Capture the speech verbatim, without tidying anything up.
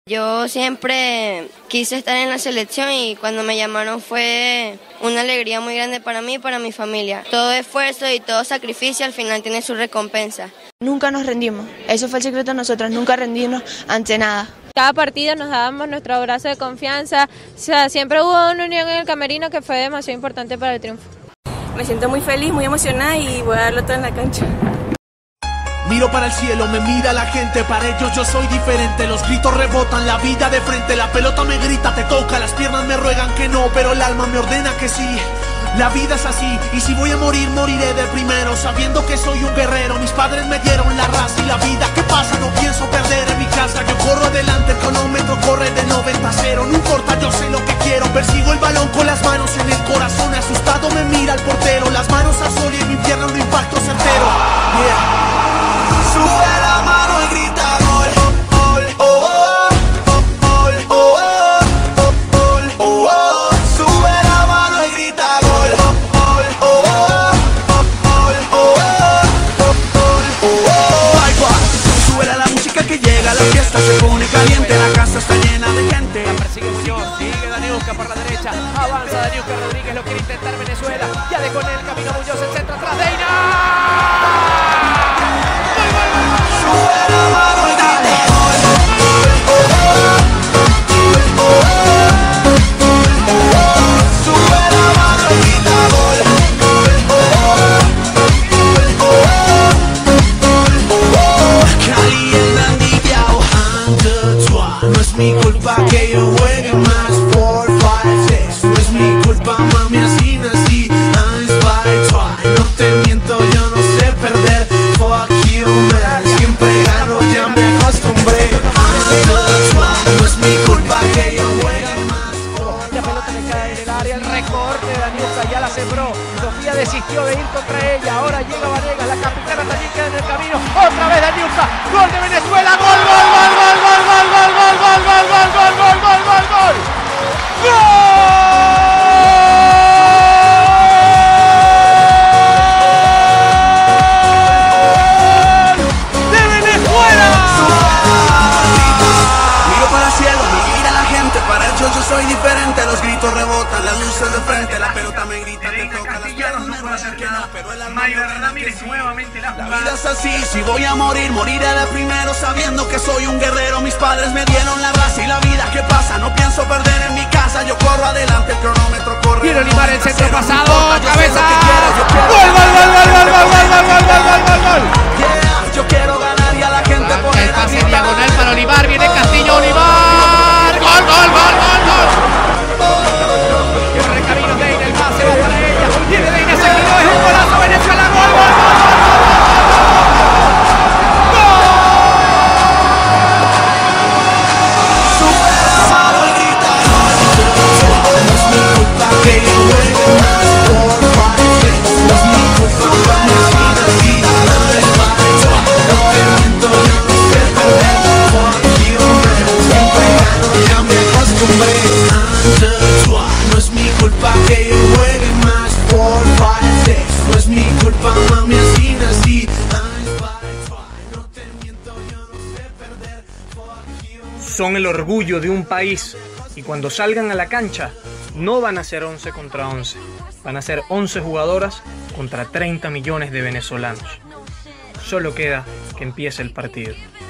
Yo siempre quise estar en la selección y cuando me llamaron fue una alegría muy grande para mí y para mi familia. Todo esfuerzo y todo sacrificio al final tiene su recompensa. Nunca nos rendimos, eso fue el secreto de nosotras, nunca rendirnos ante nada. Cada partido nos dábamos nuestro abrazo de confianza, o sea, siempre hubo una unión en el camerino que fue demasiado importante para el triunfo. Me siento muy feliz, muy emocionada y voy a darlo todo en la cancha. Miro para el cielo, me mira la gente, para ellos yo soy diferente. Los gritos rebotan, la vida de frente, la pelota me grita, te toca, las piernas me ruegan que no, pero el alma me ordena que sí. La vida es así, y si voy a morir, moriré de primero, sabiendo que soy un guerrero. Mis padres me dieron la raza y la vida. ¿Qué pasa? No pienso perder en mi casa. Yo corro adelante, el cronómetro corre de noventa a cero. No importa, yo sé lo que quiero. Persigo el balón con las manos en el corazón. Asustado me mira el portero, las manos al sol y en mi pierna un impacto certero. Yeah. Sube la mano y grita gol, gol, oh, oh, gol, oh, oh, gol, oh, oh. Sube la mano y grita gol, gol, oh, oh, gol, oh, oh, gol, oh, oh. Ay, guau. Sube la música que llega, la fiesta se pone caliente, la casa está llena de gente. La persecución sigue Daniuska por la derecha, avanza Daniuska Rodríguez, lo quiere intentar Venezuela, ya dejó en el camino Muñoz, el centro atrás de Ina. No es mi culpa que yo juegue más por five, six. No es mi culpa, mami, así nací. I'm by try. No te miento, yo no sé perder. Fuck you, man. Siempre gano, ya me acostumbré. I'm the try. No es mi culpa que yo juegue más por la pelota le cae en el área, el recorte de Daniuska ya la sembró. Sofía desistió de ir contra ella. Ahora llega Vanegas, la capitana también queda en el camino. Otra vez Daniuska, gol de Venezuela, gol, gol, gol, gol, gol, gol, gol, gol, gol, gol, gol, gol, gol, gol, gol, gol, gol. ¡De Venezuela! Miro para el cielo, me mira la gente, para ellos yo soy diferente. Los gritos rebotan, las luces de frente, la pelota me grita, te toca, las piernas no puedo hacer que no, pero el alma me ordena que sí. Nuevamente la jugada. La vida es así, si voy a morir, moriré de primero, sabiendo que soy un guerrero. Mis padres me dieron la raza y la vida. ¿Qué pasa? No pienso perder en mi casa, yo corro adelante, el cronómetro corre. Quiero animar el centro pasado, cabeza. Gol, gol, gol, gol, gol, gol, gol, gol, gol, gol, gol, gol, gol. Yeah, yo quiero ganar y a la gente por el pase diagonal para Olivar, viene Castillo, Olivar. Gol, gol, gol, gol, gol. Cierra el camino de Ina, el pase va para ella. Tiene de Ina, se quedó, es un golazo, Venezuela, gol, gol, gol, gol, gol, gol, gol, gol. No es mi culpa que yo juegue más por five, six. No es mi culpa, mami, así nací. No te miento, yo no sé perder. Son el orgullo de un país y cuando salgan a la cancha no van a ser once contra once, van a ser once jugadoras contra treinta millones de venezolanos. Solo queda que empiece el partido.